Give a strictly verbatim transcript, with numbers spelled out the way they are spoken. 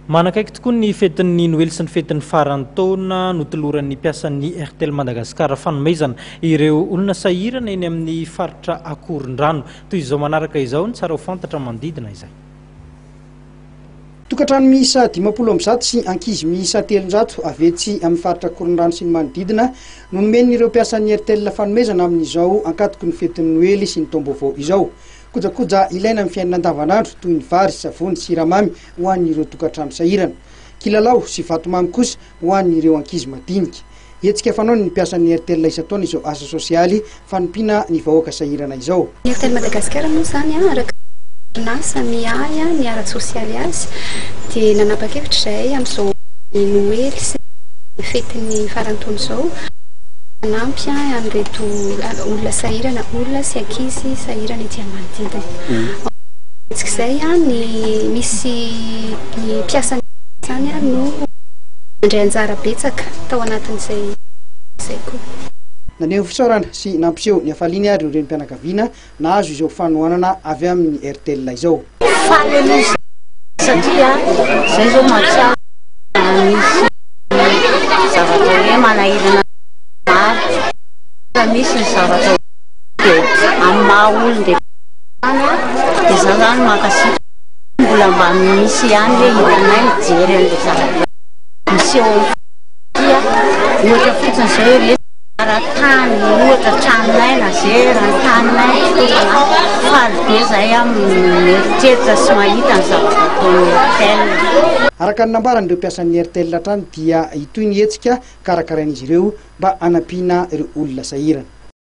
Manakaiky tokoa ny fetin'ny Noely sy ny fetin'ny farany taona notoloran'ny mpiasan'ny Airtel Madagasikara fanomezana ireo olona sahirana eny amin'ny faritra Akorondrano. Toy izao manaraka izao ny tsara ho fantatra manodidina izay. Tokatrano miisa dimampolo amby zato sy ankizy miisa telonjato avetsy amin'ny faritra Akorondrano sy ny manodidina no nomen'ireo mpiasan'ny Airtel fanomezana amin'izao ankatoko ny fetin'ny Noely sy ny taom-baovao izao. Kojakoja ilaina amin'ny fiainana andavanandro toy ny vary, savony, siramamy ho an'ireo tokatrano sahirana. Kilalao sy vatomamy kosa ho an'ireo ankizy madinika. Hetsika fanao ny mpiasan'ny Airtel isan-taona izao asa sosialy fanompiana ny vahoaka sahirana izao. Ny Airtel Madagasikara moa zany araka nasa miay ny ara sosialy azy dia nanapa-kevitra zahay amin'izao Noely sy fetin'ny farany taona izao nampy an'ireto olona sahirana, olona sy ankizy sahirana ety manodidina. Izay ny misy ny mpiasan'ny zany no mandray anjara betsaka tao anatin'izay izay koa. Naneho fisaorana sy nampiseho ny hafaliany ary ireny mpianakaviana nahazo izao fanohanana avy amin'ny Airtel izao. Faly satria zay zao mahatsara misy zavatra hoe manahirana maro misy ny zavatra dia amin'ny maha olona dia dia zao zany makasika mbola mba misy ihany hoe hitanay mijery an'ilay zavatra miseho dia ohatra fotsiny zao hoe tany ohatra tranonay na zay raha taninay faly be zay amin'ny eritreritra sy mahita ny zavatra ataon'ny Airtel. Araka ny nambaran'ireo mpiasan'ny Airtel hatrany dia itoy ny hetsika karakarain'izy ireo mba hanampiana ireo olona sahirana.